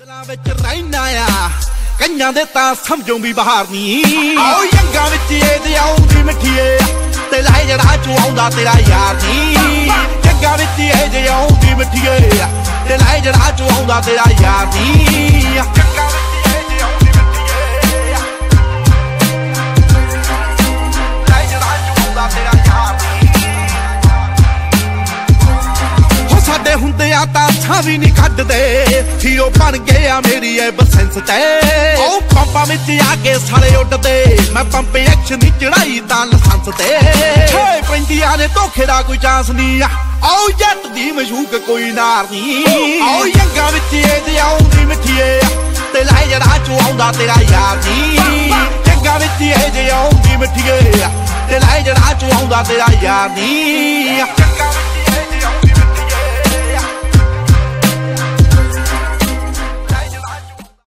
ਵਿੱਚ ਰਹਿਣਾ ਆ ਕਈਆਂ ਦੇ ਤਾਂ ਸਮਝੋਂ ਵੀ ਬਾਹਰ ਨਹੀਂ ਓ ਯੰਗਾਂ ਵਿੱਚ ਇਹਦੇ ਆਉਂਦੀ ਮਿੱਠੀਏ ਤੇ ਲੈ ਜੜਾ ਚੋਂ ਆਉਂਦਾ ਤੇਰਾ ਯਾਰ ਨਹੀਂ ਯੰਗਾਂ ਵਿੱਚ ਇਹਦੇ ਆਉਂਦੀ ਮਿੱਠੀਏ ਤੇ ਲੈ ਜੜਾ ਚੋਂ ਆਉਂਦਾ ਤੇਰਾ ਯਾਰ ਨਹੀਂ ਯੰਗਾਂ ਵਿੱਚ ਇਹਦੇ ਆਉਂਦੀ ਮਿੱਠੀਏ ਲੈ ਜੜਾ ਚੋਂ ਆਉਂਦਾ ਤੇਰਾ ਯਾਰ ਹੋ ਸਾਡੇ ਹੁੰਦੇ ਆ ਤਾਂ ਅੱਛਾ ਵੀ ਨਹੀਂ ਕੱਢਦੇ ਹੀਰੋ ਬਣ ਗਏ ਆ ਮੇਰੀ ਐ ਬਸੈਂਸ ਤੇ ਉਹ ਪੰਪਾਂ ਵਿੱਚ ਆ ਕੇ ਸਾਲੇ ਉੱਡਦੇ ਮੈਂ ਪੰਪ ਐਕਸ਼ਨ ਦੀ ਚੜਾਈ ਤਾਂ ਲਾਇਸੈਂਸ ਤੇ ਛੇ ਪੈਂਦੀਆਂ ਨੇ ਧੋਖੇ ਦਾ ਕੋਈ ਚਾਂਸ ਨਹੀਂ ਆਓ ਜੱਟ ਦੀ ਮਸ਼ੂਕ ਕੋਈ ਨਾਰ ਨਹੀਂ ਆਓ ਯੰਗਾਂ ਵਿੱਚ ਇਹਦੇ ਆਉਂਦੀ ਮਿੱਠੀਏ ਤੇ ਲੈ ਜੜਾ ਚੋਂ ਆਉਂਦਾ ਤੇਰਾ ਯਾਰ ਨਹੀਂ ਯੰਗਾਂ ਵਿੱਚ ਇਹਦੇ ਆਉਂਦੀ ਮਿੱਠੀਏ ਤੇ ਲੈ ਜੜਾ ਚੋਂ ਆਉਂਦਾ ਤੇਰਾ ਯਾਰ ਨਹੀਂ